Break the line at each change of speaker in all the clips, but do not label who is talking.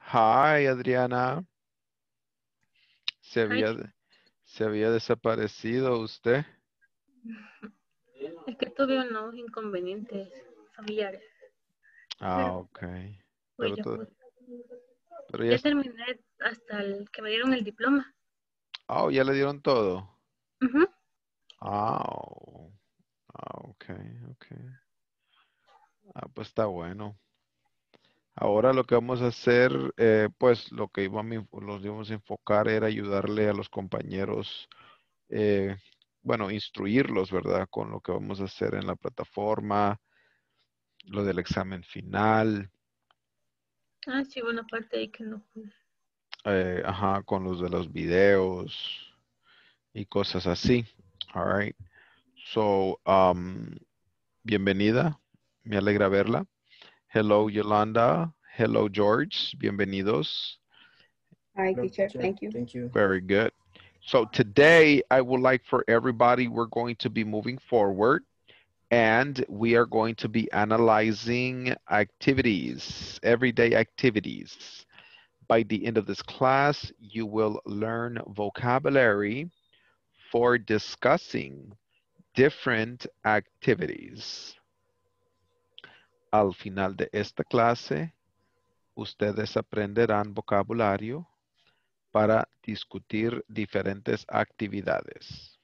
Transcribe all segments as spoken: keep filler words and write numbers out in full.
Hi, Adriana. Se
Hi.
había, se había desaparecido usted.
Es que tuve unos inconvenientes familiares,
Ah,
pero
ok.
pues
Pero,
ya
to-
pude.
pero ya,
Ya
est-
terminé hasta el que me dieron el diploma.
oh, ya le dieron todo.
Ujú.
Ah, oh, ah, ok, ok. Ah, pues está bueno. Ahora lo que vamos a hacer, eh, pues lo que íbamos, los íbamos a enfocar era ayudarle a los compañeros, eh, bueno, instruirlos, ¿verdad? Con lo que vamos a hacer en la plataforma, lo del examen final.
Ah, sí, una parte ahí que no pude.
eh, ajá, con los de los videos y cosas así. All right. So, um, bienvenida. Me alegra verla. Hello, Yolanda. Hello, George. Bienvenidos.
Hi,
Hello,
teacher.
teacher.
Thank you.
Thank you.
Very good. So today I would like for everybody, we're going to be moving forward and we are going to be analyzing activities, everyday activities. By the end of this class, you will learn vocabulary for discussing different activities. Al final de esta clase, ustedes aprenderán vocabulario para discutir diferentes actividades.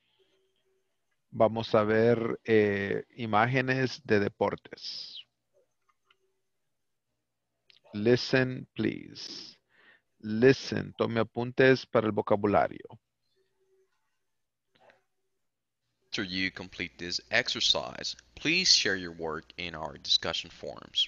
Vamos a ver eh, imágenes de deportes. Listen, please. Listen, tome apuntes para el vocabulario.
After you complete this exercise, please share your work in our discussion forums.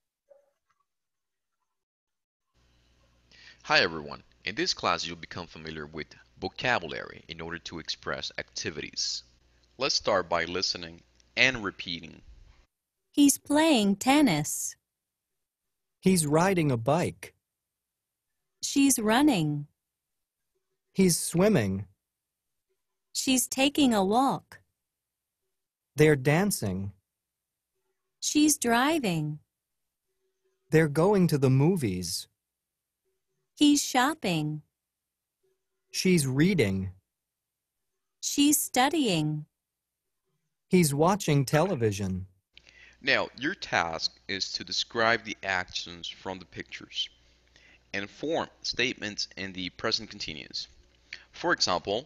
Hi everyone, in this class you'll become familiar with vocabulary in order to express activities. Let's start by listening and repeating.
He's playing tennis.
He's riding a bike.
She's running.
He's swimming.
She's taking a walk.
They're dancing.
She's driving.
They're going to the movies.
He's shopping.
She's reading.
She's studying.
He's watching television.
Now, your task is to describe the actions from the pictures and form statements in the present continuous. For example,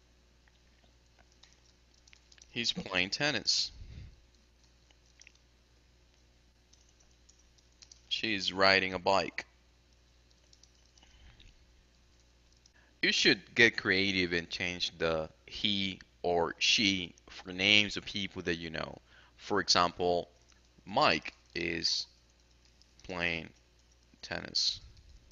he's playing tennis. She's riding a bike. You should get creative and change the he or she for names of people that you know. For example, Mike is playing tennis.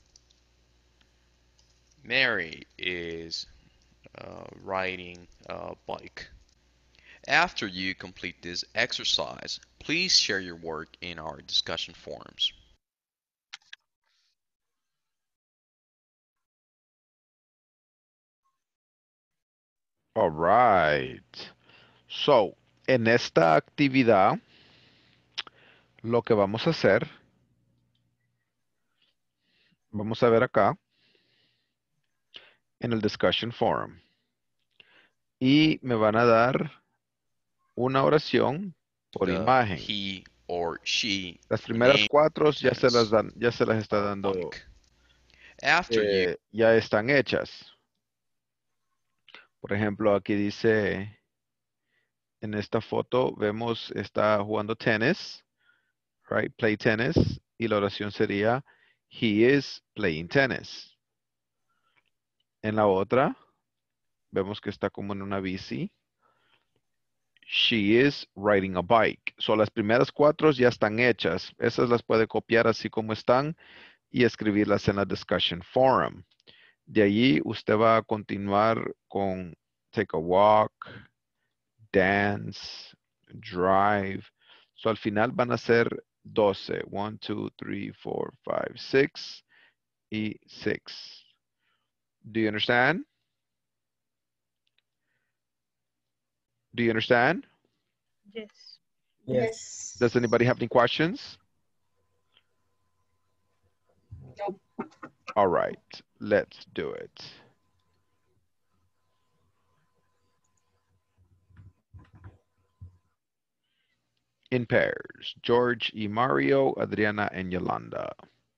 Mary is uh, riding a bike. After you complete this exercise, please share your work in our discussion forums.
All right. So, en esta actividad, lo que vamos a hacer, vamos a ver acá, en el discussion forum. Y me van a dar una oración por
The
imagen.
he or she
Las
for
primeras
name
cuatro ya se las
tennis
dan, ya se las está
uh,
dando,
bike. After you
eh, ya están hechas. Por ejemplo, aquí dice, en esta foto vemos, está jugando tenis, right? Play tennis. Y la oración sería, he is playing tennis. En la otra, vemos que está como en una bici. She is riding a bike. So las primeras cuatro ya están hechas. Esas las puede copiar así como están y escribirlas en la discussion forum. De allí usted va a continuar con take a walk, dance, drive. So al final van a ser doce. one, two, three, four, five, six y six. Do you understand? Do you understand?
Yes.
Yes.
Does anybody have any questions?
Nope.
All right, let's do it. In pairs, George y Mario, Adriana and Yolanda.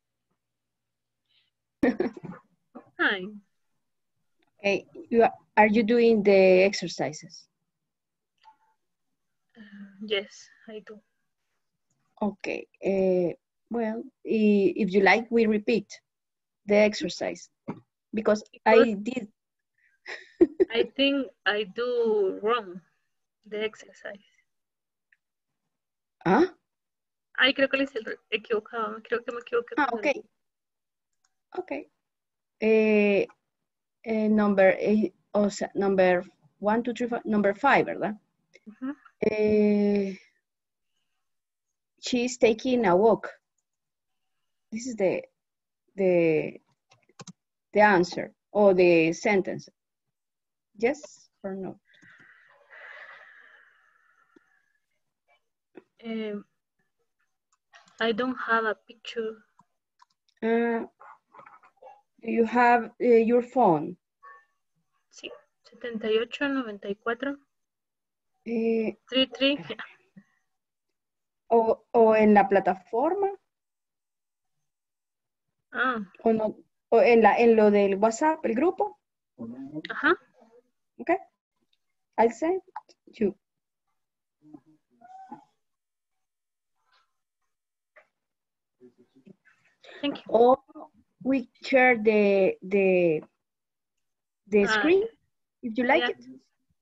Hi.
Okay, you are, are you doing the exercises?
Yes, I do.
Okay, uh, well, i- if you like, we repeat the exercise because I did.
I think I do wrong the exercise.
¿Ah?
Ay, creo que le hice el equivocado. Creo que me equivoqué.
Ah,
con
okay.
el-
Okay. Eh, eh, number eight, o sea, number one, two, three, five, number five, ¿verdad?
Ujú.
Eh, she's taking a walk. This is the the the answer or the sentence. Yes or no?
Um, I don't have a picture.
Uh, do you have uh, your phone?
Sí, setenta y ocho, noventa y cuatro,
Eh,
treinta y tres.
o, o en la plataforma
Ah,
o no o en la en lo del WhatsApp, el grupo.
ajá.
Okay. I'll send you.
Thank you.
Or we share the the the
Ah,
screen if you like
yeah.
it.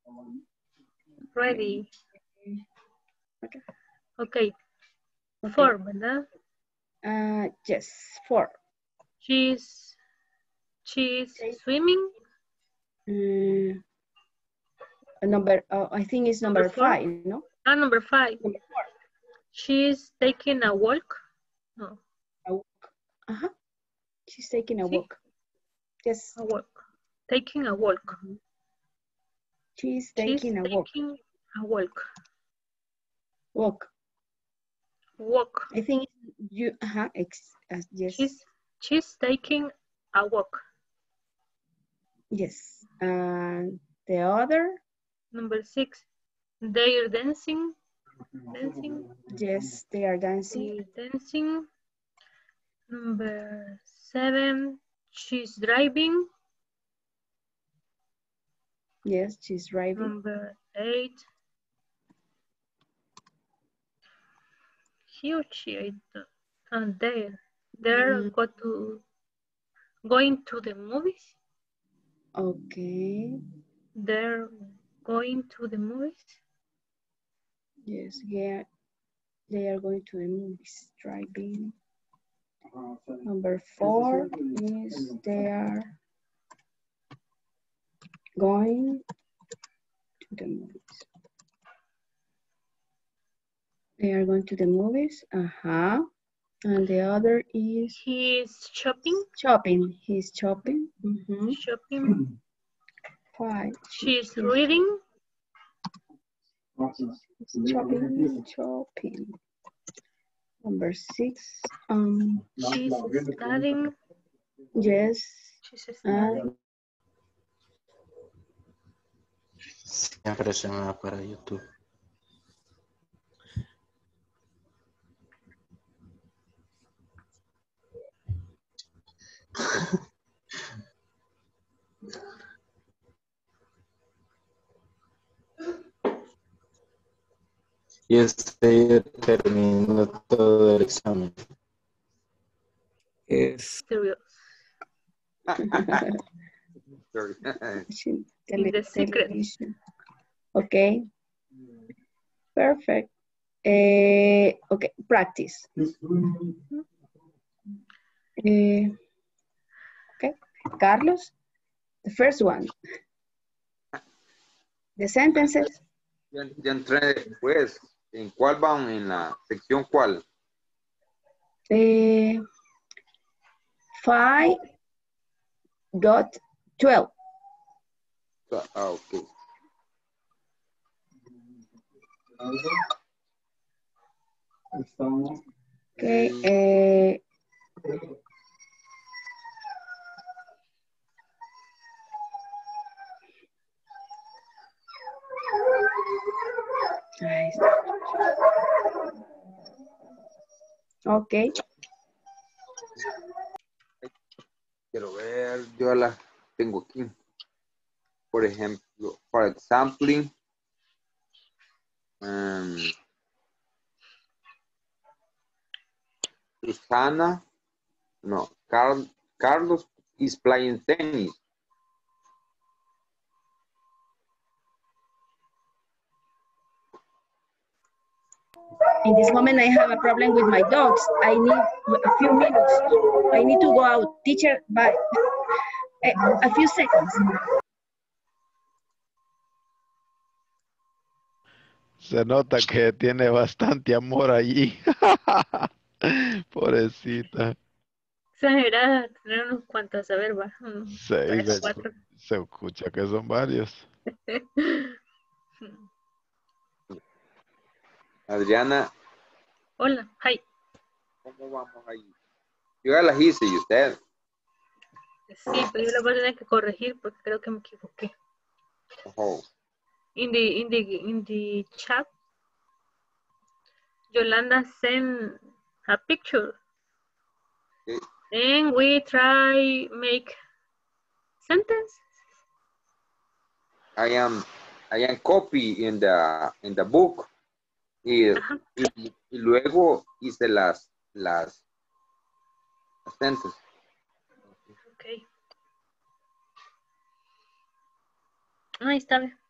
Ready.
Okay.
Okay.
Okay.
Four, ¿verdad?
Uh, yes, four.
She's, she's
Okay.
swimming.
Mm, number, uh, I think it's number,
Number four?
five, no?
Ah, number five.
Number four.
She's taking a walk. No,
A walk. Uh-huh. She's taking a
Sí.
walk. Yes.
a walk. Taking a walk.
She's
She's
taking a walk.
taking a walk.
Walk.
Walk.
I think it's you, uh-huh, ex, uh, yes.
She's, she's taking a walk.
Yes. And the other,
Number six, they're dancing. Dancing.
yes, they are dancing.
They're dancing. Number seven, she's driving.
Yes, she's driving.
Number eight, he or she, I don't- and there, they're
Mm.
go to, going to the movies.
Okay.
They're going to the movies.
Yes, yeah. They are going to the movies, driving. Number four is they are going to the movies. They are going to the movies. Uh-huh. And the other is
He's shopping.
shopping. He's shopping. Mm-hmm.
Shopping.
Five.
She's
He's
reading.
shopping. Shopping. Number six. Um.
She's studying.
Yes.
She's studying.
Siempre se me va para YouTube. Y estoy terminando todo el examen.
If
Serious.
Sorry.
Tele-
The secret.
television. Okay. Perfect. Eh, okay, practice. Eh, okay, Carlos, the first one. The sentences.
Ya, ya entré después. ¿En cuál van? ¿En la sección cuál?
Eh, five dot twelve.
Ah, ok.
Okay. Eh, Ahí está. Ok.
Quiero ver, yo las tengo aquí. Por ejemplo, for example, um, Susana, no, Carl, Carlos is playing tennis.
In this moment, I have a problem with my dogs. I need a few minutes. I need to go out. Teacher, bye. Eh, a few seconds.
Se nota que tiene bastante amor allí. Pobrecita.
Exagerada, tener unos cuantos, a ver, va. unos
Seis,
tres,
se,
cuatro.
se escucha que son varios.
Adriana,
Hola, hi.
¿cómo vamos ahí? Yo ya las hice y usted.
Sí, pero yo lo voy a tener que corregir porque creo que me equivoqué.
Oh,
In the, in the, in the chat, Yolanda sent a picture.
okay.
And we try make sentence.
I am, I am copy in the, in the book. Y,
Ajá.
y, y luego hice las, las, las sentences.
Ok. Ahí está bien.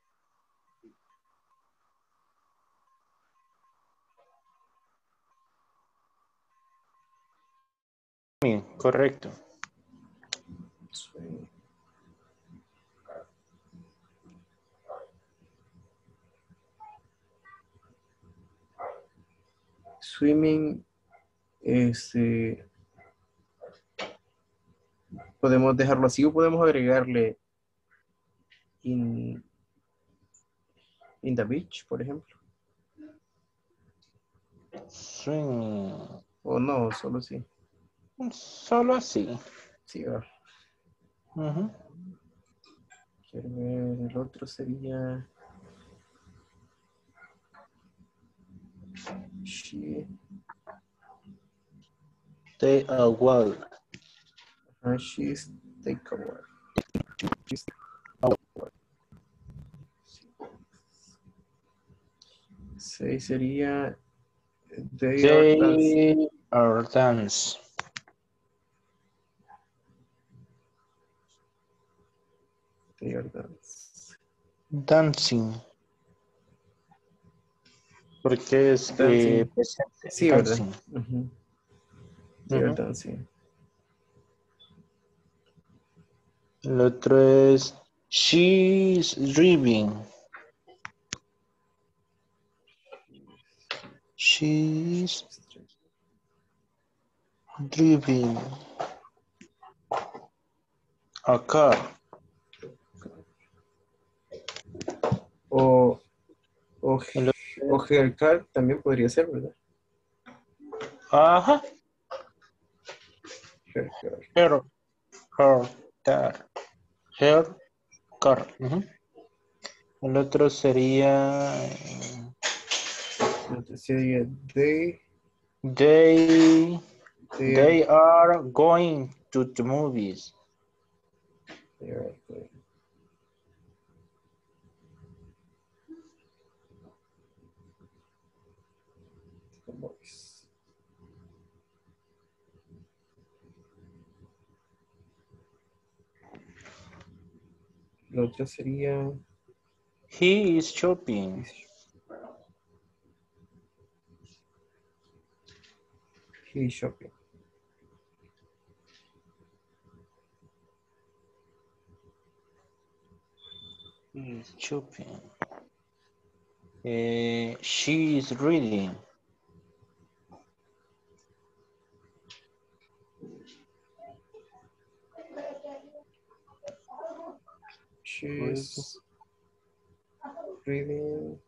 Bien, correcto.
Swimming, este, podemos dejarlo así o podemos agregarle in, in the beach, por ejemplo.
Swimming.
O no, solo sí.
Solo así.
Sí, va.
Ujú.
Quiero ver, el otro sería she,
Stay a while.
uh, she's take a while. She's seis sería they, are dancing.
They are dance.
They are dancing.
Dancing. Porque es
Dancing.
eh, presente.
Sí, ¿verdad?
Dancing.
Uh-huh. They are
Ujú.
dancing.
El otro es she's driving. She's driving a car.
O, o,
El
o her car también podría ser, ¿verdad?
Ajá.
Her car.
Her, her car. Her car. Ujú. El otro sería
Entonces sería they,
they,
they,
they
are,
are going to the movies.
they are going. The boys. La otra sería
He is shopping.
he is shopping.
He is shopping. Eh, she is reading.
She's reading.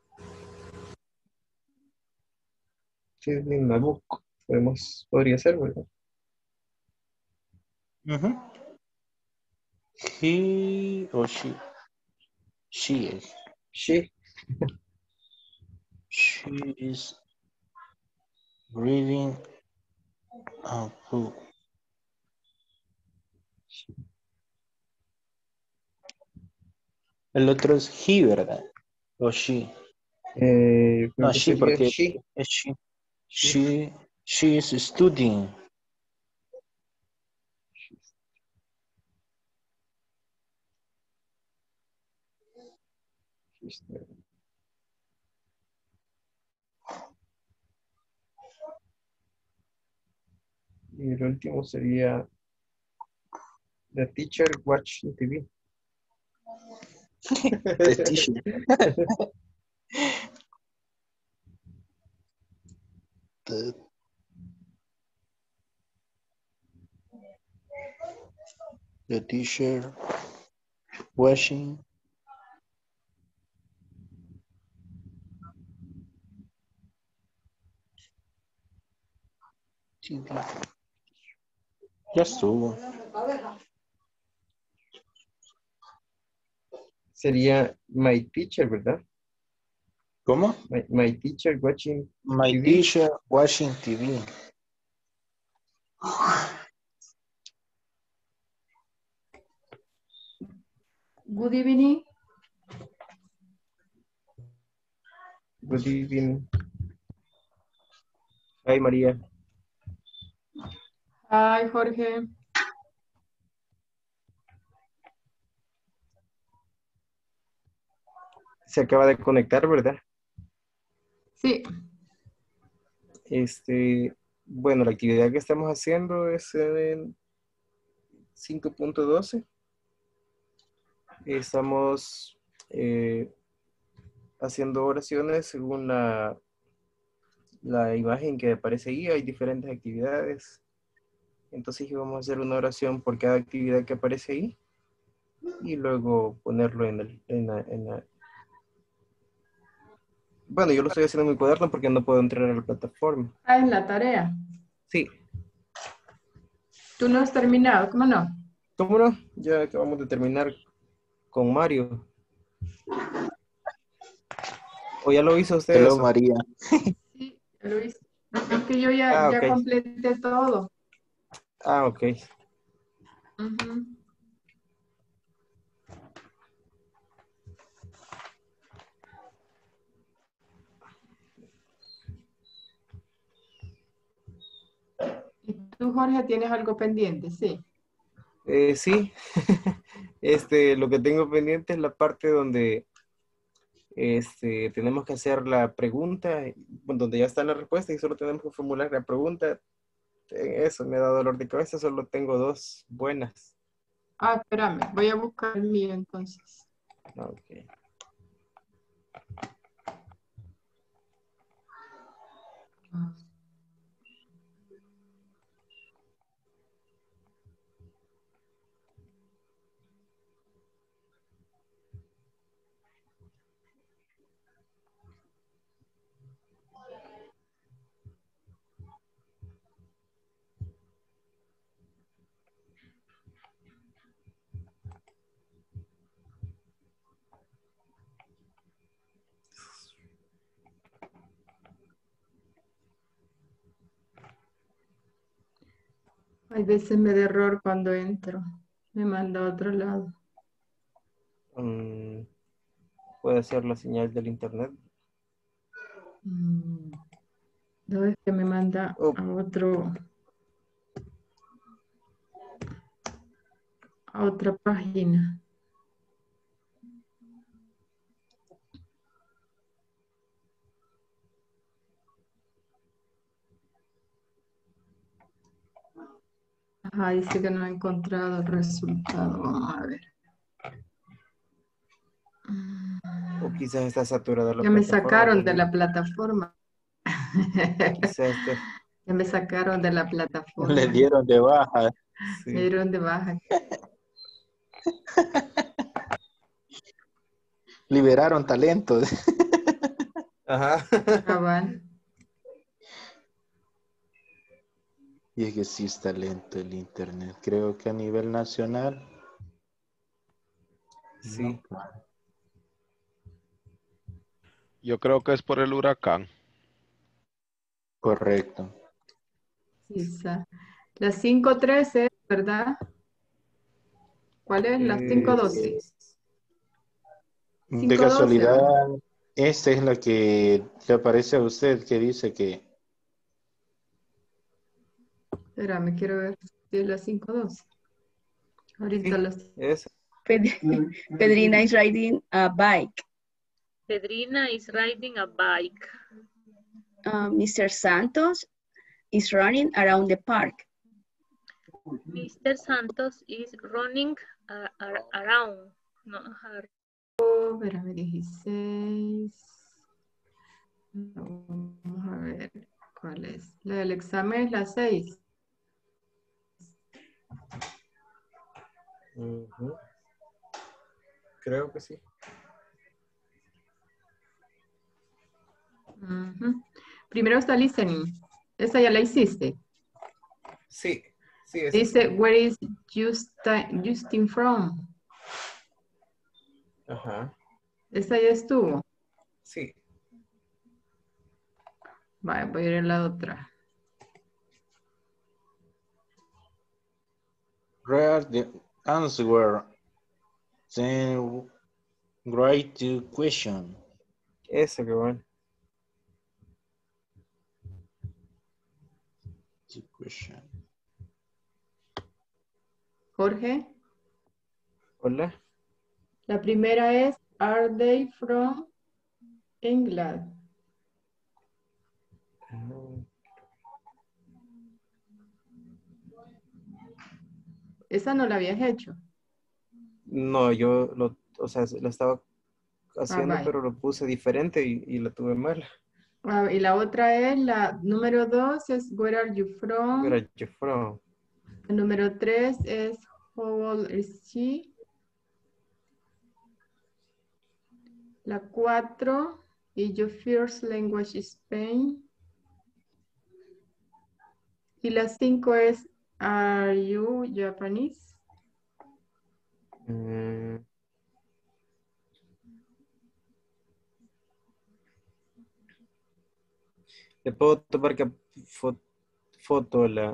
She's reading a book. Podemos, podría ser, ¿verdad?
Ujú. He or she. She is.
She.
She is reading a book. El otro es he, ¿verdad? O she.
Eh, creo
No,
que
she,
sería
porque
she.
es she. She, she is studying.
Y el último sería the teacher watching T V.
The teacher. The, the teacher watching T V. Ya estuvo.
Sería my teacher, ¿verdad?
¿Cómo?
My, my teacher watching
My
T V.
teacher watching T V.
Good evening.
Good evening. Hi, María.
Hi, Jorge.
Se acaba de conectar, ¿verdad?
Sí.
Este, bueno, la actividad que estamos haciendo es en cinco punto doce. Estamos eh, haciendo oraciones según la, la imagen que aparece ahí. Hay diferentes actividades. Entonces vamos a hacer una oración por cada actividad que aparece ahí. Y luego ponerlo en, el, en, la, en la... Bueno, yo lo estoy haciendo en mi cuaderno porque no puedo entrar a la plataforma.
Ah, en la tarea.
Sí.
Tú no has terminado, ¿cómo no?
¿Cómo no? Ya acabamos de terminar con Mario. ¿O ya lo hizo usted
Hello,
eso?
María.
Sí, ya lo hice. Es que yo ya,
Ah,
ya
ok.
completé todo.
Ah, ok.
Ujú. ¿Y tú, Jorge, tienes algo pendiente? Sí.
Eh, sí. este, lo que tengo pendiente es la parte donde este, tenemos que hacer la pregunta, bueno, donde ya está la respuesta y solo tenemos que formular la pregunta. Eh, Eso me da dolor de cabeza, solo tengo dos buenas.
Ah, espérame, voy a buscar el mío entonces.
Ok.
Ah. Hay veces me da error cuando entro. Me manda a otro lado.
Mm, puede ser la señal del internet.
Mm. No, es que me manda
Oh,
a otro, a otra página. Ajá, dice que no ha encontrado el resultado. Vamos a ver.
o quizás está saturada la
Ya me
plataforma
sacaron de
también.
la plataforma.
Quizás está...
Ya me sacaron de la
Le
plataforma.
dieron de baja.
Me
Sí.
dieron de baja.
Liberaron talentos.
Ajá.
Cabal.
Y es que sí está lento el internet. Creo que a nivel nacional.
Sí.
No.
Yo creo que es por el huracán.
Correcto.
Sí, sa- La cinco trece, ¿verdad? ¿Cuál es? La cinco doce.
Es-
De
cinco doce,
casualidad,
¿verdad?
esta es la que le aparece a usted que dice que
Espera, me quiero ver si es la cinco doce. Ahorita
sí,
las...
es.
Ped- Pedrina is riding a bike.
Pedrina is riding a bike.
Uh, mister Santos is running around the park.
mister Santos is running uh, ar- around. No, ar-
Oh, espérame, dieciséis. Vamos a ver cuál es. La del examen es la seis.
Ujú. Creo que sí.
Ujú. Primero está listening. Esa ya la hiciste.
Sí, sí, es
Dice,
esa.
where is Justin, Justin from?
Ajá,
Esa ya estuvo.
sí.
Vale, voy a ir a la otra.
read the answer, then write the question.
Esa que bueno.
The question.
Jorge,
Hola.
la primera es, are they from England?
Ah,
Esa no la habías hecho.
no, yo lo, o sea, la estaba
Ah,
haciendo,
vaya.
pero lo puse diferente y, y la tuve mal.
Ah, y la otra es, la número dos es, where are you from?
Where are you from?
El número tres es, how old is she? La cuatro, y your first language is Spain. Y la cinco es, are you Japanese?
Mm, le puedo tomar que fo- foto la.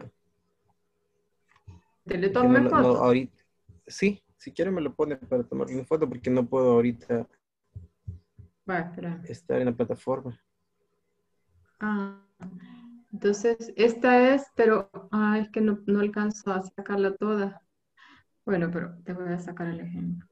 ¿Te le
Es que no,
tomé
lo- no,
foto?
ahorita. Sí, si quiere me lo pone para tomarle una foto porque no puedo ahorita
Va, espera.
estar en la plataforma.
Ah, entonces, esta es, pero, ah, es que no, no alcanzo a sacarla toda. Bueno, pero te voy a sacar el ejemplo.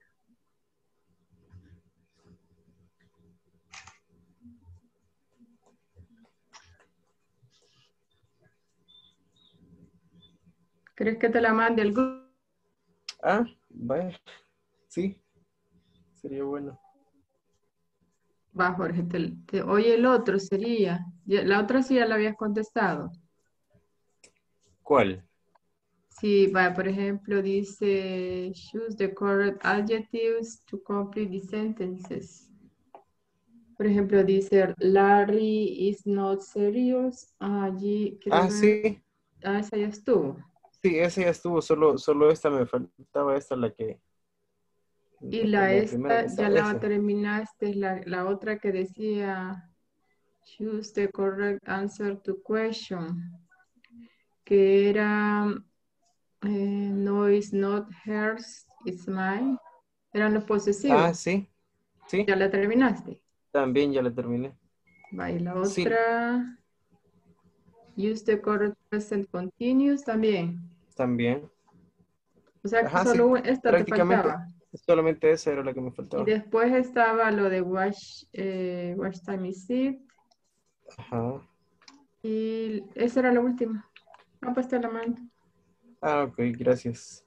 ¿Crees que te la mande el grupo?
Ah, vaya. Sí, sería bueno.
Va, Jorge, te, te- oye, el otro sería, ya- la otra sí ya la habías contestado.
¿Cuál?
Sí, va, por ejemplo, dice, choose the correct adjectives to complete the sentences. Por ejemplo, dice, Larry is not serious. Allí, quiero
Ah,
ver.
sí.
Ah, esa ya estuvo.
Sí, esa ya estuvo. Solo, solo esta me faltaba. Esta la que.
Y la
La primera que
esta, ya
estaba.
la
Esa.
terminaste, la, la otra que decía, choose the correct answer to question, que era, eh, no, it's not hers, it's mine. Eran los posesivos.
Ah, sí. Sí.
¿Ya la terminaste?
También ya la terminé.
Va, y la
Sí.
otra, use the correct present continuous también.
También.
O sea que
Ajá,
solo
sí.
un- esta te
Prácticamente.
faltaba.
Solamente esa era la que me
Y
faltaba.
después estaba lo de watch, eh, watch time is it.
Ajá.
Y esa era la última. Ah, pues te la mando.
Ah, ok, gracias.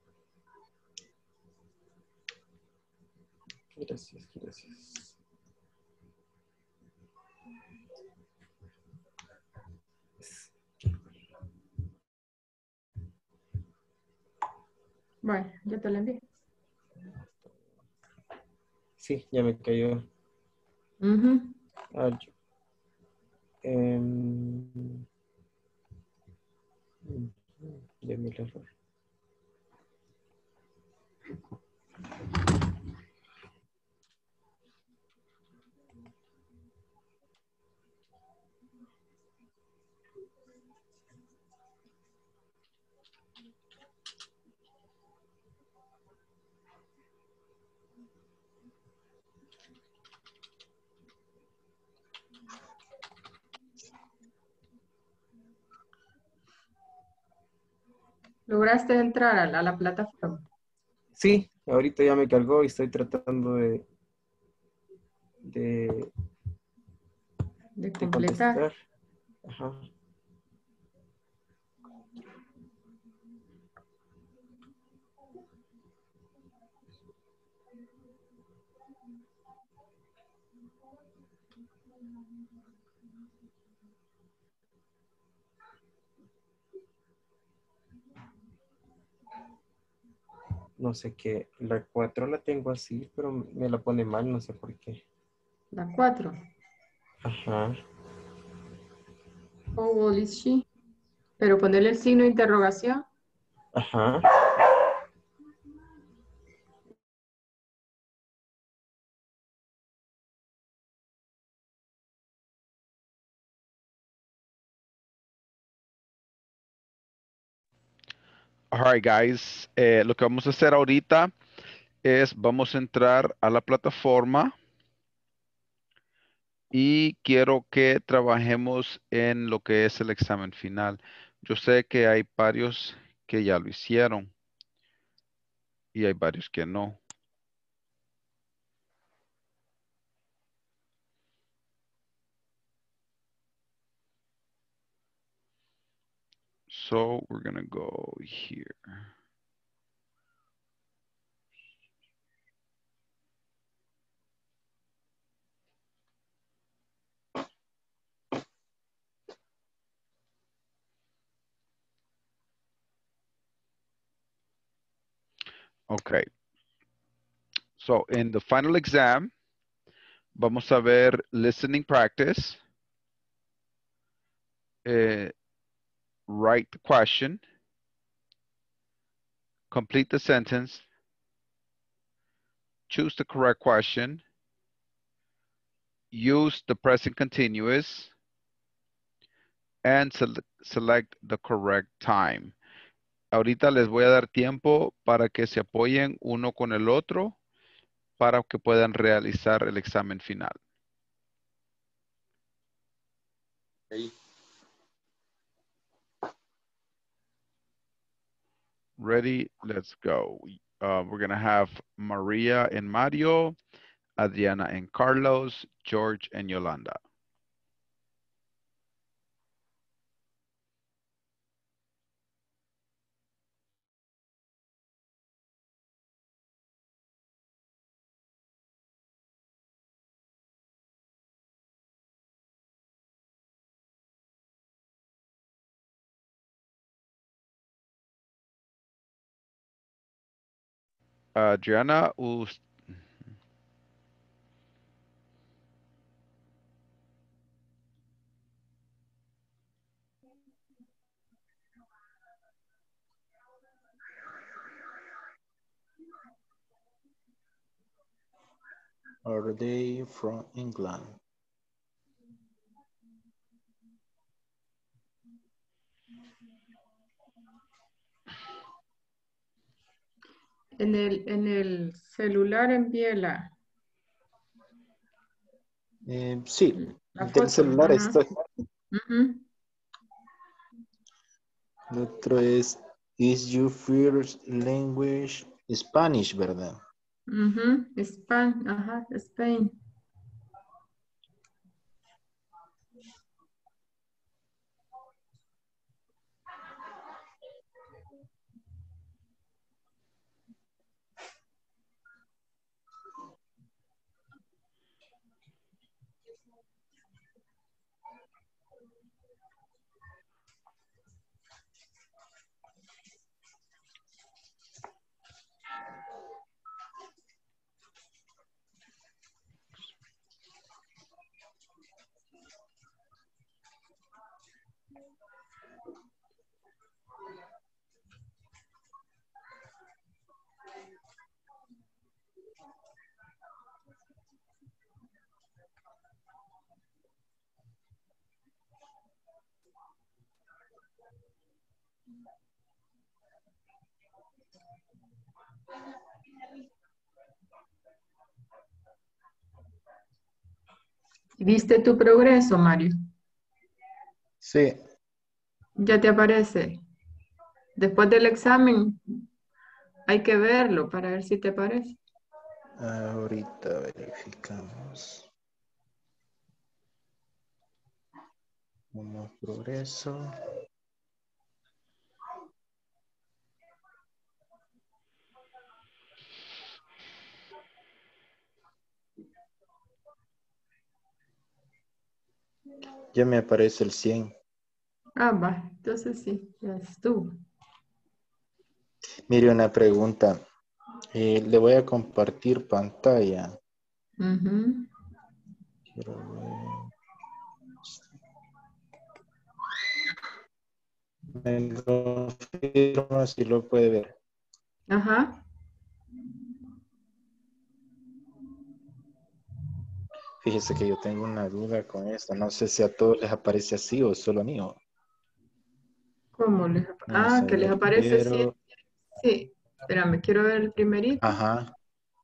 Gracias, gracias.
Bueno, ya te la envié.
Sí, ya me cayó.
Ujú.
Ah, yo- em, ya me la error.
¿Lograste entrar a la, a la plataforma?
Sí, ahorita ya me cargó y estoy tratando de, de,
De
de
completar.
contestar. Ajá. No sé qué, la cuatro la tengo así, pero me la pone mal, no sé por qué.
La cuatro.
Ajá.
How old is she? Pero ponerle el signo de interrogación.
Ajá.
All right, guys. Eh, lo que vamos a hacer ahorita es vamos a entrar a la plataforma y quiero que trabajemos en lo que es el examen final. Yo sé que hay varios que ya lo hicieron y hay varios que no. So we're gonna go here. Okay. So in the final exam, vamos a ver listening practice, eh, write the question, complete the sentence, choose the correct question, use the present continuous, and sele- select the correct time. Ahorita les voy a dar tiempo para que se apoyen uno con el otro para que puedan realizar el examen final.
Ahí.
Ready? Let's go. Uh, we're going to have Maria and Mario, Adriana and Carlos, George and Yolanda. Adriana, us-
Are they from England?
En el, en el celular envíela
Eh, sí,
la
del
foto.
celular
Ajá.
estoy.
Ujú.
El otro es, is your first language Spanish, ¿verdad?
Ujú. Spain. Ajá. Spain. ¿Viste tu progreso, Mario?
Sí,
¿Ya te aparece? Después del examen hay que verlo para ver si te parece.
Ahorita verificamos. Como progreso. Ya me aparece el cien.
Ah, va, entonces sí, ya estuvo.
Mire, una pregunta. Eh, le voy a compartir pantalla.
Ujú.
Quiero ver. Me confirma si lo puede ver.
Ajá.
Fíjese que yo tengo una duda con esto. No sé si a todos les aparece así o solo a mí. o-
¿Cómo les apa-
Vamos
Ah,
a
que les
ver.
aparece así.
Quiero.
Sí. Espérame, quiero ver el primerito.
Ajá.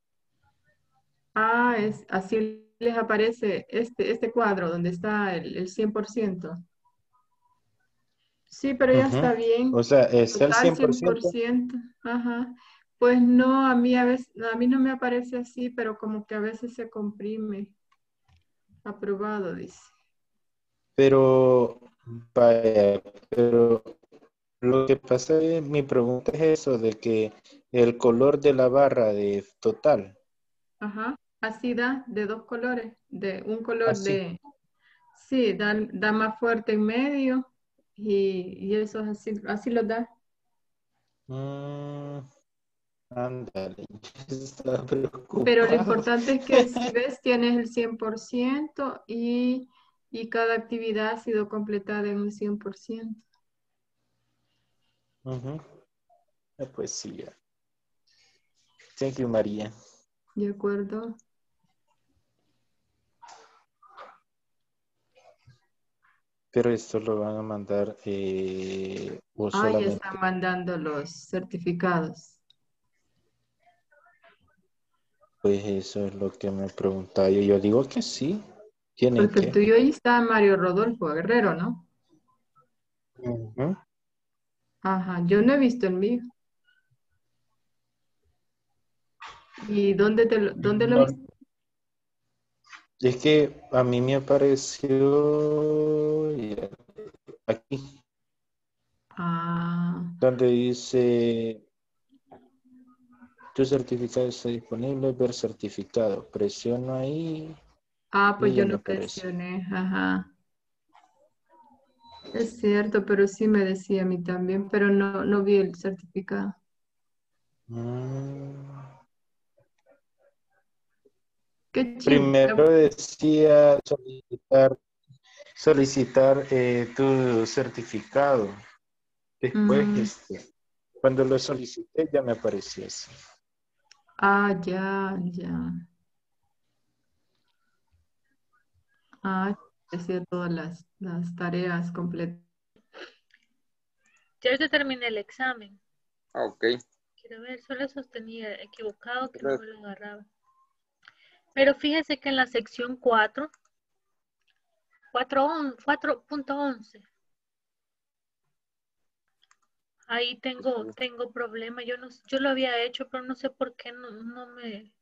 Ah, es así les aparece este, este cuadro donde está el, el cien por ciento. Sí, pero ya está
Ujú.
bien.
O sea, ¿está el
Total
cien por
cien por
ciento?
ciento. Ajá. Pues no, a mí a veces, a mí no me aparece así, pero como que a veces se comprime. Aprobado, dice.
Pero, vaya, pero lo que pasa es, mi pregunta es eso, de que el color de la barra de total,
Ajá. Así da, de dos colores. De un color
así.
de, sí, da, da más fuerte en medio y, y eso es así, así lo da.
Mm, ándale, yo estaba
Pero lo
preocupado.
importante es que si ves, tienes el cien por ciento y, y cada actividad ha sido completada en un cien por ciento.
Ujú. Eh, Pues sí, ya. Thank you, María.
¿De acuerdo?
Pero esto lo van a mandar eh, o
Ah, ya
solamente.
están mandando los certificados.
Pues eso es lo que me preguntaba yo. Yo digo que sí, tienen
Porque el
que.
tuyo ahí está Mario Rodolfo Guerrero, ¿no?
Ujú.
Ajá, yo no he visto el mío. ¿Y dónde, te lo, dónde lo
No,
viste?
es que a mí me apareció mira, aquí,
Ah,
donde dice tu certificado está disponible, ver certificado. Presiono ahí
ah, pues
y
yo
ya me
no
aparece.
presioné. Ajá. Es cierto, pero sí me decía a mí también, pero no, no vi el certificado.
Mm.
Qué chivo.
Primero decía solicitar, solicitar eh, tu certificado. Después,
Mm,
este, cuando lo solicité ya me apareció así.
ah, ya, ya. Ah, decía todas las, las tareas completas.
Ya ahorita terminé el examen.
Ah, ok.
Quiero ver, solo sostenía equivocado que no
Pero-
me lo agarraba. Pero fíjese que en la sección cuatro, cuatro punto once, ahí tengo, tengo problema. Yo no, yo lo había hecho, pero no sé por qué no, no me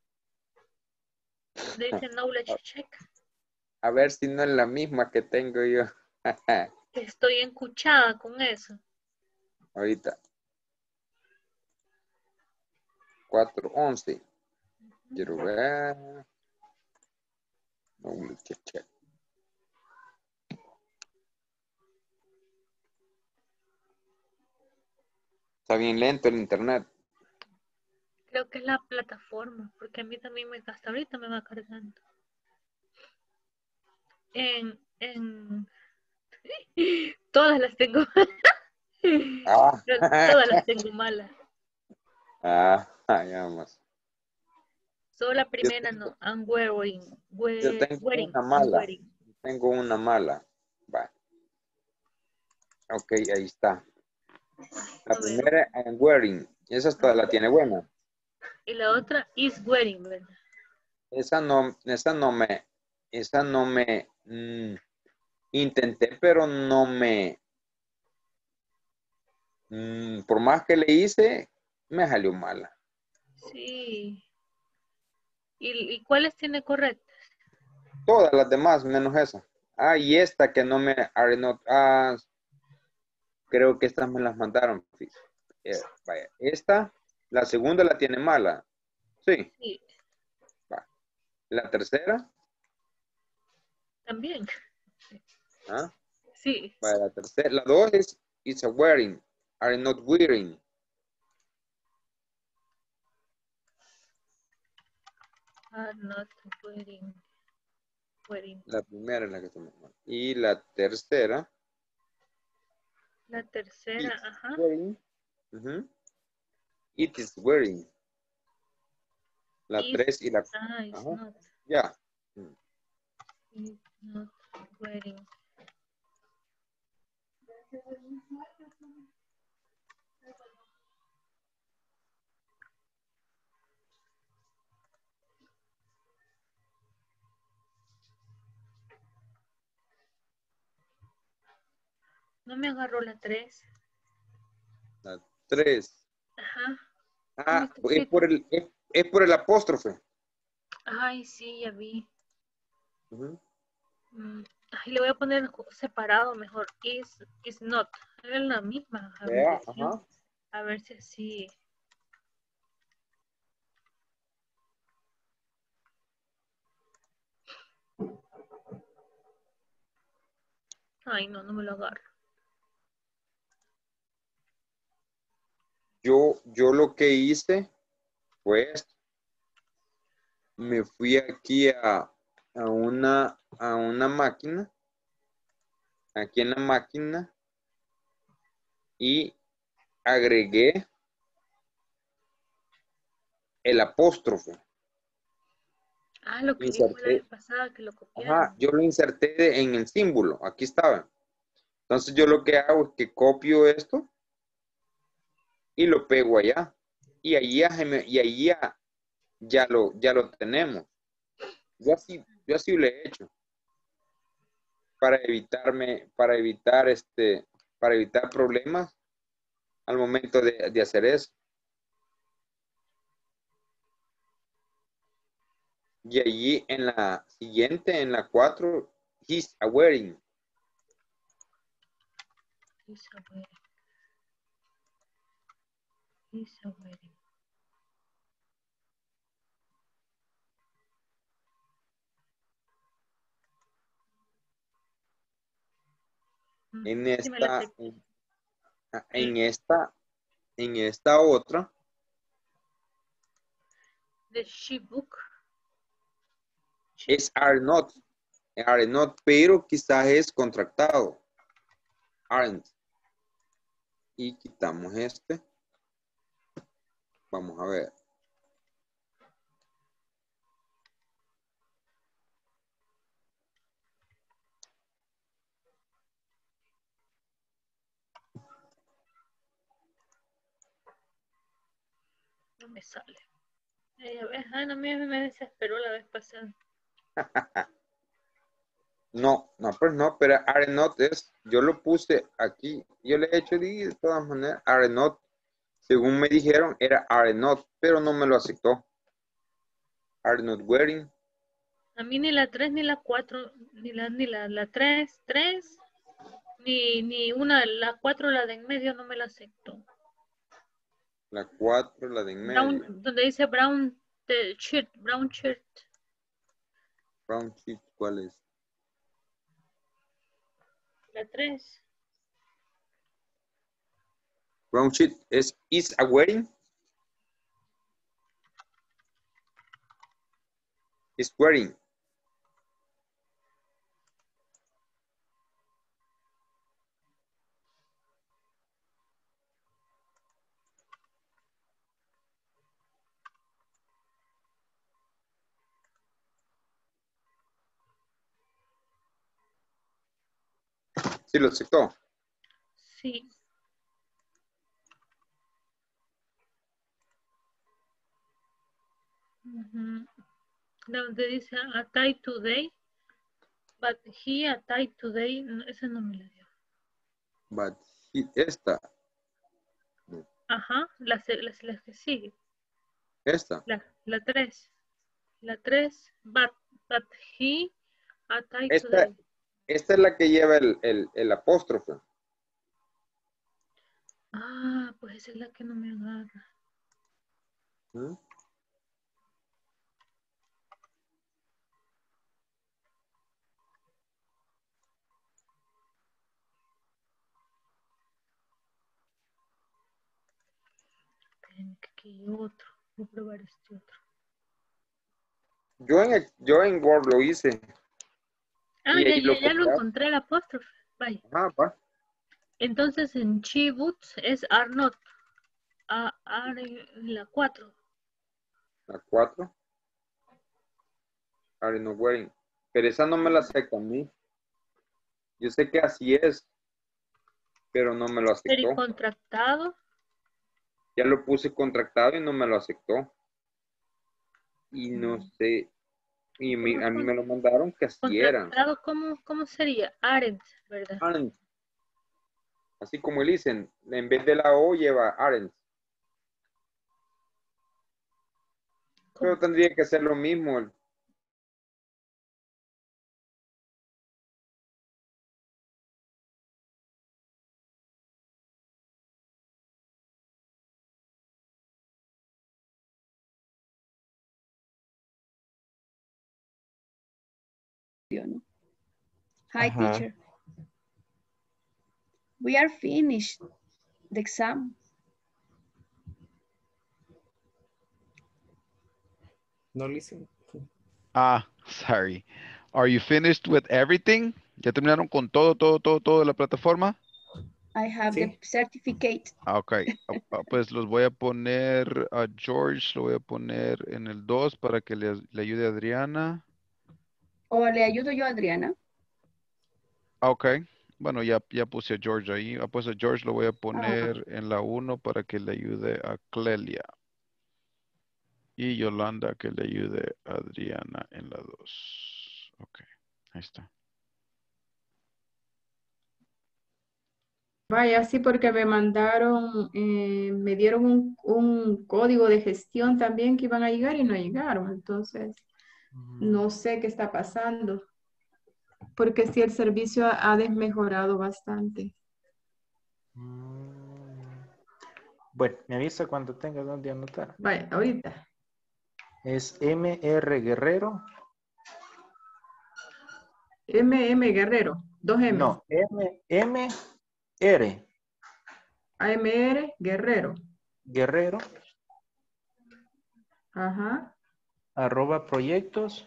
dice knowledge check.
A ver si no es la misma que tengo yo.
Estoy encuchada con eso.
Ahorita. cuatro once. Quiero ver. No, check, check. Está bien lento el internet.
Creo que es la plataforma, porque a mí también me hasta ahorita me va cargando. En, en todas las tengo.
Ah,
Todas las tengo malas.
ah, ya más.
Solo la
Yo
primera
tengo,
no. I'm wearing.
yo
We,
tengo
wearing.
una
I'm
mala.
wearing.
Tengo una mala. Va. Ok, ahí está. La
No veo.
primera, I'm wearing. Esa hasta la tiene buena.
Y la otra is wearing, ¿verdad?
Esa no, esa no me, esa no me, mm, intenté, pero no me, Mm, por más que le hice, me salió mala.
Sí. ¿Y, y cuáles tiene correctas?
Todas las demás, menos esa. Ah, y esta que no me... are not- ah, creo que estas me las mandaron. Eh, vaya, esta, la segunda la tiene mala. Sí.
Sí.
Va. La tercera.
También.
¿Ah?
Sí.
Vaya, la tercera. La dos es it's a wearing. Are not wearing.
Are not wearing. Wearing.
La primera es la que tomé mal. Y la tercera.
La tercera,
It's
ajá.
wearing. Uh-huh. It is wearing. La
Is,
tres y la...
ah, it's
Ajá.
not.
Ya.
It's not wearing. No me agarró la tres.
La tres.
Ajá.
Ah,
está
es
escrito?
por el, es, es por el apóstrofe.
Ay, sí, ya vi.
Ujú.
Mm, Ay, le voy a poner separado mejor. Is, is not. Es la misma
Vea,
abreviación.
ajá.
A ver si así. Ay, no, no me lo agarro.
Yo, yo lo que hice fue esto. Me fui aquí a, a, una, a una máquina. Aquí en la máquina. Y agregué el apóstrofe.
Ah, lo que dijo la
Inserté.
vez pasada que lo copiaron.
Ajá, yo lo inserté de- en el símbolo. Aquí estaba. Entonces yo lo que hago es que copio esto y lo pego allá. Y allí ya, se me- y allí ya, ya, lo, ya lo tenemos. Yo así, yo así lo he hecho. Para evitarme, para evitar este, para evitar problemas al momento de, de hacer eso. Y allí en la siguiente, en la cuatro, he's a wearing.
Is a wearing. Is a wearing. Mm,
En
sí me la
esta,
acepto.
en, en esta, en esta otra,
The she book.
es are not, are not, pero quizás es contractado. Aren't. Y quitamos este. Vamos a ver.
No me sale. Ay, a ver, ah, no, me, me desesperó la vez pasada.
No, no, pues no, pero are not es, yo lo puse aquí, yo le he hecho de, de todas maneras, are not, según me dijeron, era are not, pero no me lo aceptó. Are not wearing.
A mí ni la tres ni la cuatro, ni la ni la, la tres, tres, ni, ni una, la cuatro, la de en medio no me la aceptó.
La cuatro, la de en
Brown,
medio.
donde dice brown the shirt, brown shirt.
Brown sheet, ¿cuál es?
La tres.
Brown sheet es is a wearing. Is wearing. Sí, lo aceptó.
Sí. Uh-huh. Donde dice a tie today, but he a tie today, no, esa no me la dio.
But he, esta.
Ajá, la, se- la, la que sigue.
Esta.
La, la tres. La tres. But, but he attacked
Esta,
today.
esta es la que lleva el, el, el apóstrofe.
Ah, pues esa es la que no me agarra.
¿Mm?
Espérenme que aquí hay otro. Voy a probar este otro.
Yo en, el- yo en Word lo hice.
Ah,
Y
ya,
ahí
ya,
lo
ya lo
copiaba.
encontré el apóstrofe. Vaya.
Ajá, va.
Entonces en she boots es are not. Ah, are la cuatro.
La cuatro. Are not wearing. Pero esa no me la acepta a mí. Yo sé que así es. Pero no me lo
Pero y
aceptó.
contractado.
Ya lo puse contractado y no me lo aceptó. Y no sé. Y mi-
¿Cómo
a
es
mí
con-
me lo mandaron que así era.
contractado? ¿Cómo, cómo sería? Aren't, ¿verdad?
Aren't. Así como le dicen, en vez de la O lleva aren't. Pero tendría que ser lo mismo.
¿no? Hi,
Ajá.
teacher. We are finished the exam.
No listen.
Ah, sorry. Are you finished with everything? ¿Ya terminaron con todo, todo, todo, todo de la plataforma?
I have
Sí.
the certificate.
Ah, ok. Ah, ah, pues los voy a poner a George, lo voy a poner en el dos para que le, le ayude a Adriana.
¿O le ayudo yo a Adriana?
Ah, ok. Bueno, ya, ya puse a George ahí. Ah, pues a George lo voy a
Ah,
poner en la uno para que le ayude a Clelia. Y Yolanda que le ayude a Adriana en la dos. Ok, ahí está.
Vaya, sí, porque me mandaron, eh, me dieron un, un código de gestión también que iban a llegar y no llegaron. Entonces, no sé qué está pasando. Porque sí, el servicio ha, ha desmejorado bastante.
Mm. Bueno, me avisa cuando tenga donde anotar.
Vaya, ahorita.
Es M R Guerrero.
M M Guerrero, dos M.
No, M M R
A M R Guerrero.
Guerrero
Ajá.
arroba proyectos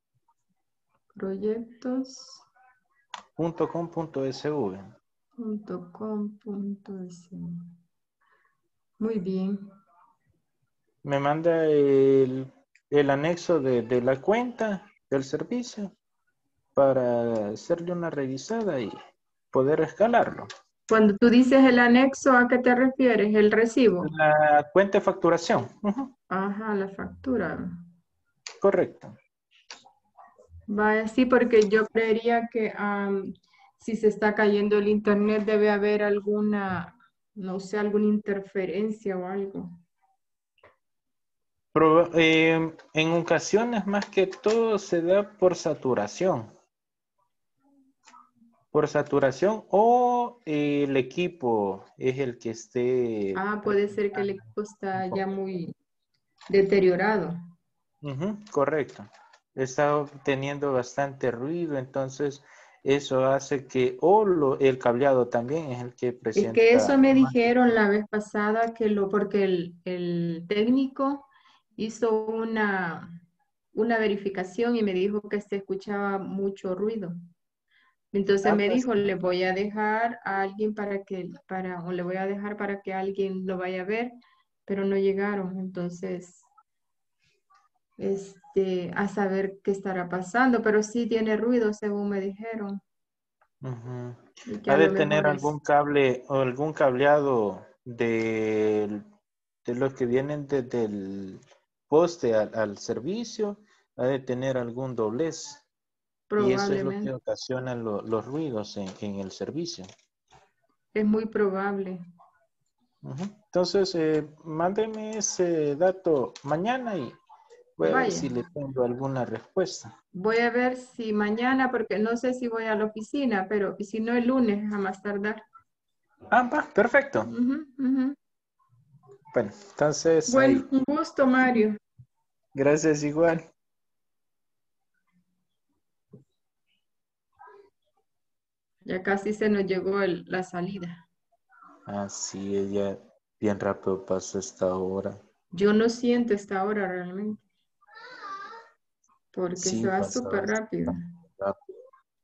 Proyectos.
punto com punto sv.
Punto com punto sv. Muy bien.
Me manda el, el anexo de, de la cuenta del servicio para hacerle una revisada y poder escalarlo.
Cuando tú dices el anexo, ¿a qué te refieres? ¿El recibo?
La cuenta de facturación. Ujú,
Ajá, la factura.
correcto.
Vaya, sí, porque yo creería que am, si se está cayendo el internet debe haber alguna, no sé, alguna interferencia o algo.
Proba- eh, en ocasiones más que todo se da por saturación. Por saturación o eh, el equipo es el que esté...
Ah, puede ser que el equipo está ya muy deteriorado.
Ujú, correcto. Está teniendo bastante ruido, entonces eso hace que, o lo- el cableado también es el que
Es que eso
presenta
me
más.
dijeron la vez pasada que lo, porque el, el técnico hizo una, una verificación y me dijo que se escuchaba mucho ruido. Entonces
Ah,
me
pues,
dijo, le voy a dejar a alguien para que, para, o le voy a dejar para que alguien lo vaya a ver, pero no llegaron. Entonces, este, a saber qué estará pasando, pero sí tiene ruido, según me dijeron.
ujú.
Y que
Ha
a
de
lo
tener
mejor es,
algún cable o algún cableado de, de los que vienen desde el poste al, al servicio, ha de tener algún doblez. Y eso es lo que
probablemente,
ocasiona lo- los ruidos en, en el servicio.
es muy probable.
Ujú. Entonces, eh, mándeme ese dato mañana y voy a ver si le
Vaya,
tengo alguna respuesta.
voy a ver si mañana, porque no sé si voy a la oficina, pero y si no el lunes a más tardar.
Ah, va, perfecto.
Ujú, ujú.
Bueno, entonces ahí.
Bueno, un gusto, Mario.
Gracias igual.
Ya casi se nos llegó el- la salida.
Así ella bien rápido pasó esta hora.
Yo no siento esta hora realmente, porque se
Sí,
va
pasaba
súper rápido.
rápido.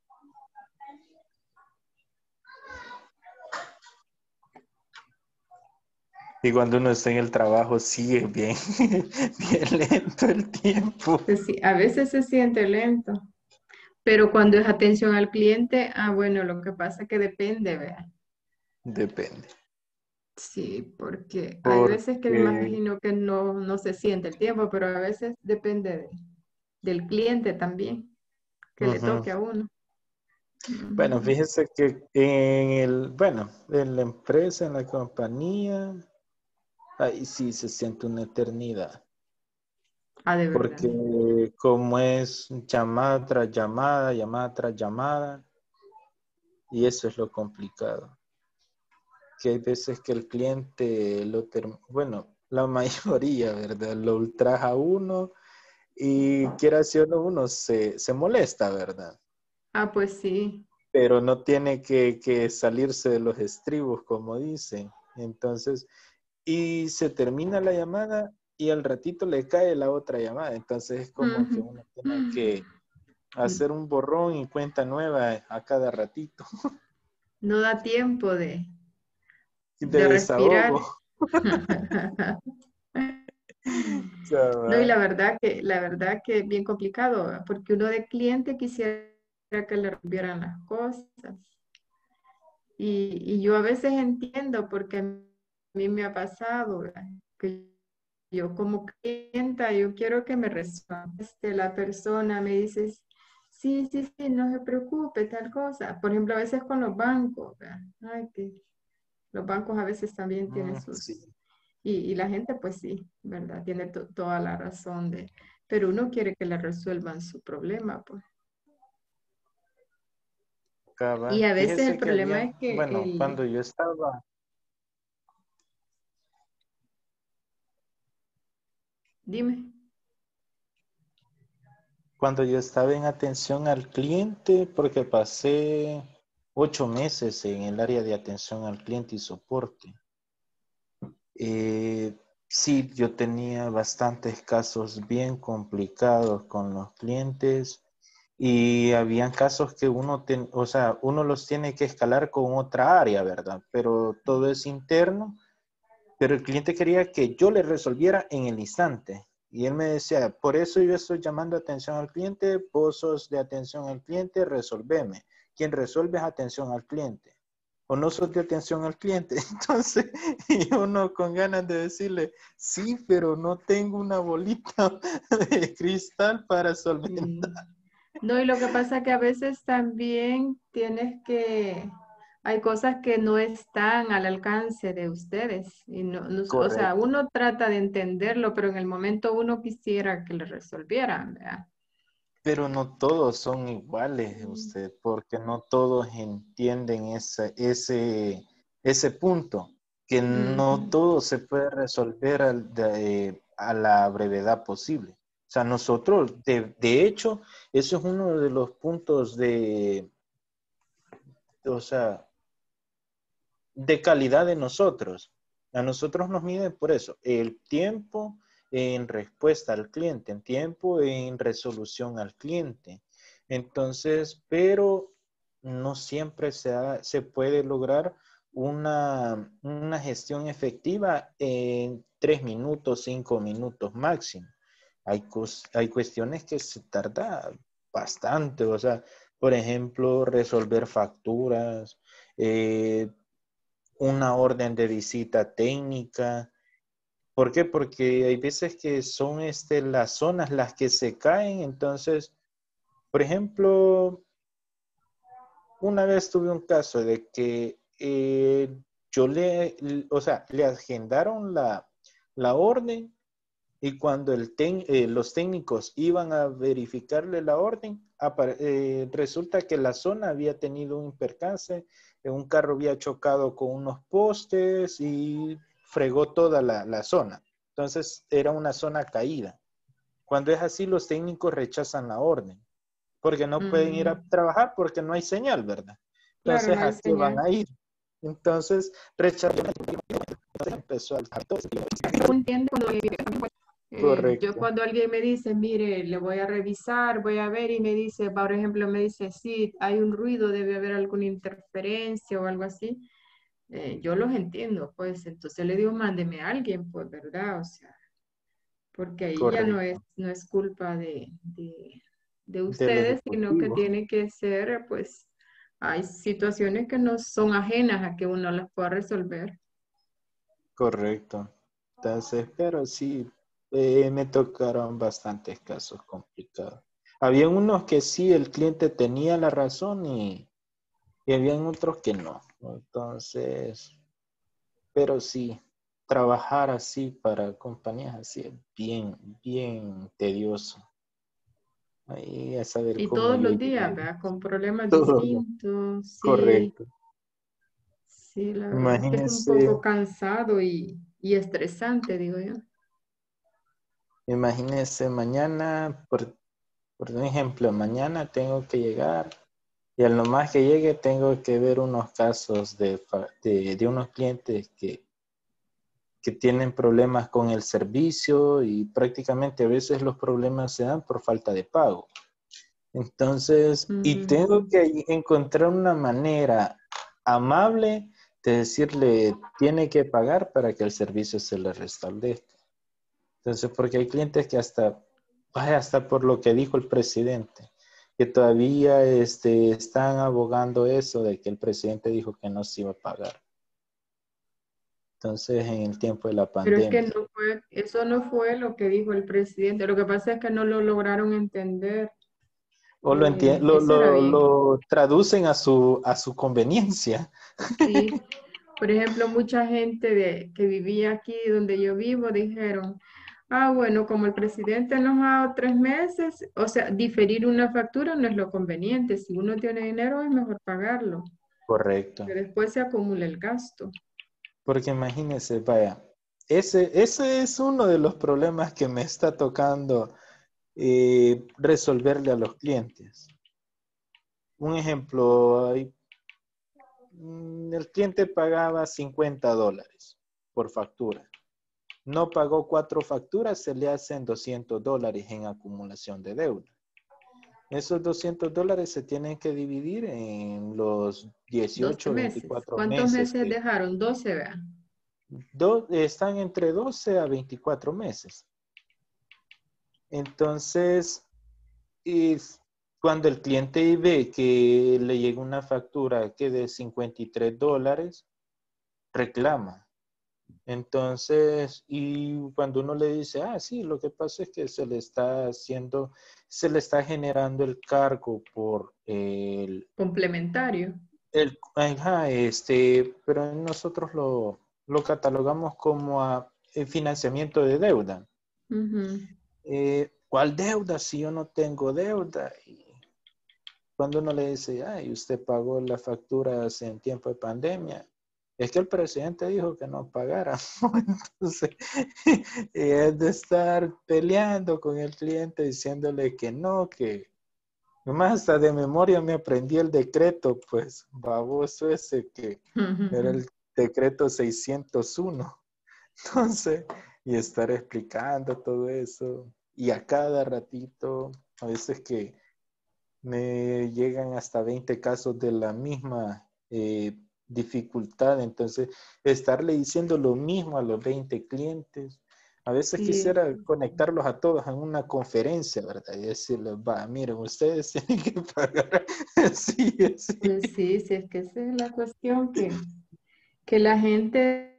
Y cuando uno está en el trabajo, sigue bien, bien lento el tiempo.
Pues sí, a veces se siente lento, pero cuando es atención al cliente, ah, bueno, lo que pasa es que depende, ¿verdad?
Depende.
Sí, porque hay veces que me
Porque,
imagino que no, no se siente el tiempo, pero a veces depende de- del cliente también, que le
ujú.
toque a uno.
Bueno,
Ujú.
fíjese que en el, bueno, en la empresa, en la compañía, ahí sí se siente una eternidad.
Ah, de verdad.
Porque como es llamada tras llamada, llamada tras llamada, y eso es lo complicado. Que hay veces que el cliente lo termina, bueno, la mayoría, ¿verdad? Lo ultraja a uno y quiera si o no uno se, se molesta, ¿verdad?
Ah, pues sí.
Pero no tiene que, que salirse de los estribos, como dicen. Entonces, y se termina la llamada y al ratito le cae la otra llamada. Entonces es como que
Ujú.
uno tiene que hacer un borrón y cuenta nueva a cada ratito.
No da tiempo de,
De
de
desahogo.
respirar. No, y
Cabal.
la verdad que, la verdad que es bien complicado, ¿verdad? Porque uno de cliente quisiera que le resolvieran las cosas. Y, y yo a veces entiendo porque a mí me ha pasado, ¿verdad? Que yo como clienta, yo quiero que me resuelva. Este, la persona me dice, sí, sí, sí, no se preocupe, tal cosa. Por ejemplo, a veces con los bancos, ¿verdad? Ay, que los bancos a veces también tienen
Mm, sí,
sus... Y, y la gente, pues sí, ¿verdad? Tiene to- toda la razón de... Pero uno quiere que le resuelvan su problema, pues. Y
cabal.
a veces el
Fíjese que
problema
había,
es que
bueno,
el...
cuando yo estaba,
Dime.
cuando yo estaba en atención al cliente, porque pasé ocho meses en el área de atención al cliente y soporte. Eh, sí, yo tenía bastantes casos bien complicados con los clientes y habían casos que uno, ten, o sea, uno los tiene que escalar con otra área, ¿verdad? Pero todo es interno, pero el cliente quería que yo le resolviera en el instante. Y él me decía, por eso yo estoy llamando atención al cliente, vos sos de atención al cliente, resolveme. Quien resuelve es atención al cliente. O no sos de atención al cliente. Entonces, y uno con ganas de decirle, sí, pero no tengo una bolita de cristal para solventar.
Sí. No, y lo que pasa es que a veces también tienes que, hay cosas que no están al alcance de ustedes. Y no, no- o sea,
Correcto.
uno trata de entenderlo, pero en el momento uno quisiera que le resolvieran, ¿verdad?
Pero no todos son iguales,
Mm.
usted, porque no todos entienden ese, ese, ese punto, que no
Ujú.
todo se puede resolver al- de- a la brevedad posible. O sea, nosotros, de, de hecho, eso es uno de los puntos de, o sea, de calidad de nosotros. A nosotros nos miden por eso, el tiempo en respuesta al cliente, el tiempo en resolución al cliente. Entonces, pero no siempre se, ha- se puede lograr una, una gestión efectiva en tres minutos, cinco minutos máximo. Hay, cos- hay cuestiones que se tarda bastante, o sea, por ejemplo, resolver facturas, eh, una orden de visita técnica. ¿Por qué? Porque hay veces que son este, las zonas las que se caen. Entonces, por ejemplo, una vez tuve un caso de que eh, yo le, o sea, le agendaron la, la orden y cuando el ten, eh, los técnicos iban a verificarle la orden, eh, resulta que la zona había tenido un percance, un carro había chocado con unos postes y fregó toda la, la zona. Entonces era una zona caída. Cuando es así, los técnicos rechazan la orden, porque no pueden ir a
Mm,
trabajar porque no hay señal, ¿verdad?
claro,
Entonces,
no hay
¿a qué van
señal.
a ir? Entonces, rechazaron. Empezó al
Uno entiende cuando Eh, yo
correcto,
cuando alguien me dice, mire, le voy a revisar, voy a ver y me dice, por ejemplo, me dice, sí, hay un ruido, debe haber alguna interferencia o algo así, eh, yo los entiendo, pues entonces le digo, mándeme a alguien, pues, ¿verdad? O sea, porque ahí ya no es,
correcto.
no es culpa de, de, de
Del
ustedes, sino que
ejecutivo,
tiene que ser, pues, hay situaciones que no son ajenas a que uno las pueda resolver.
correcto. Entonces, pero sí, eh, me tocaron bastantes casos complicados. Había unos que sí, el cliente tenía la razón y, y habían otros que no. Entonces, pero sí, trabajar así para compañías así es bien, bien tedioso. Ahí a saber
Y
cómo
todos
yo
los días,
llegué.
¿verdad? Con problemas
Todo lo
distintos, sí.
correcto.
Sí, la verdad es que es un
Imagínese,
poco cansado y, y estresante, digo yo.
imagínese mañana, por, por un ejemplo, mañana tengo que llegar y a lo más que llegue tengo que ver unos casos de, fa- de, de unos clientes que, que tienen problemas con el servicio y prácticamente a veces los problemas se dan por falta de pago. Entonces, y tengo
Ujú.
que encontrar una manera amable de decirle, tiene que pagar para que el servicio se le restablezca. Entonces, porque hay clientes que hasta, vaya, hasta por lo que dijo el presidente, que todavía este, están abogando eso de que el presidente dijo que no se iba a pagar. Entonces, en el tiempo de la
Pero es que
pandemia.
no fue, eso no fue lo que dijo el presidente. Lo que pasa es que no lo lograron entender.
O lo, enti-
Eh,
lo,
eso era
lo,
bien.
lo traducen a su, a su conveniencia.
Sí. Por ejemplo, mucha gente de, que vivía aquí donde yo vivo dijeron, ah, bueno, como el presidente nos ha dado tres meses, o sea, diferir una factura no es lo conveniente. Si uno tiene dinero es mejor pagarlo,
Correcto.
que después se acumula el gasto.
Porque imagínense, vaya, ese, ese es uno de los problemas que me está tocando eh, resolverle a los clientes. Un ejemplo, hay- mm, el cliente pagaba cincuenta dólares por factura. No pagó cuatro facturas, se le hacen doscientos dólares en acumulación de deuda. Esos doscientos dólares se tienen que dividir en los
doce
dieciocho,
meses.
veinticuatro
¿Cuántos
meses
meses
que
dejaron? Doce, vean.
do- están entre doce a veinticuatro meses. Entonces, y cuando el cliente ve que le llega una factura que de cincuenta y tres dólares, reclama. Entonces, y cuando uno le dice, ah, sí, lo que pasa es que se le está haciendo, se le está generando el cargo por el,
Complementario.
el ajá, este, pero nosotros lo, lo catalogamos como a, eh, financiamiento de deuda.
Ujú.
Eh, ¿cuál deuda si yo no tengo deuda? Y cuando uno le dice, ay, usted pagó las facturas en tiempo de pandemia, es que el presidente dijo que no pagara. Entonces, es de estar peleando con el cliente diciéndole que no, que más hasta de memoria me aprendí el decreto, pues baboso ese que era el decreto seiscientos uno. Entonces, y estar explicando todo eso. Y a cada ratito, a veces que me llegan hasta veinte casos de la misma eh, dificultad. Entonces, estarle diciendo lo mismo a los veinte clientes. A veces
Sí,
quisiera conectarlos a todos en una conferencia, ¿verdad? Y decirles, va, miren, ustedes tienen que pagar así, así.
pues sí, sí, es que esa es la cuestión que, que la gente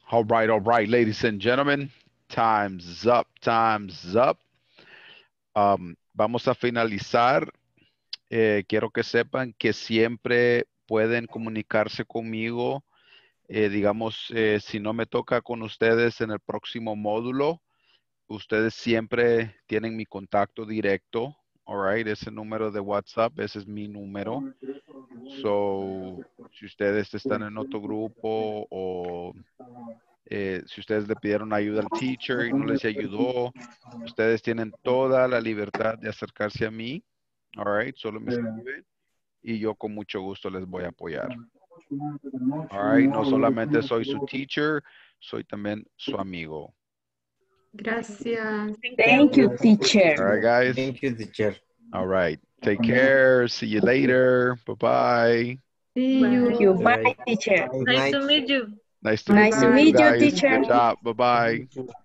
All right, all right, ladies and gentlemen. Time's up, time's up. Um, vamos a finalizar. Eh, quiero que sepan que siempre pueden comunicarse conmigo. Eh, digamos, eh, si no me toca con ustedes en el próximo módulo, ustedes siempre tienen mi contacto directo. All right, ese número de WhatsApp, ese es mi número. So, si ustedes están en otro grupo o eh, si ustedes le pidieron ayuda al teacher y no les ayudó, ustedes tienen toda la libertad de acercarse a mí. All right, solo me escriben y yo con mucho gusto les voy a apoyar. All right, no solamente soy su teacher, soy también su amigo.
Gracias.
Thank you,
All
teacher.
right, guys.
Thank you, teacher.
All right, take care. See you later. Bye-bye.
See
Bye.
Thank
you.
you. Bye, teacher.
Nice
Nice
night.
to meet you.
Nice to
Nice
meet
to
you
meet you,
guys.
teacher.
Good job. Bye-bye.